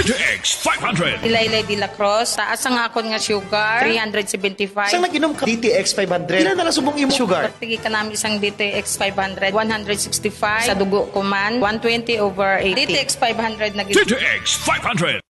DTX 500. Ilaylay de la Cruz, taas ang akon nga sugar, 375. Saan nag-inom ka? DTX 500. Ilan na lang subong imo sugar? Tigi ka namin isang DTX 500, 165. Sa dugo ko man, 120/80. DTX 500 nag DTX 500.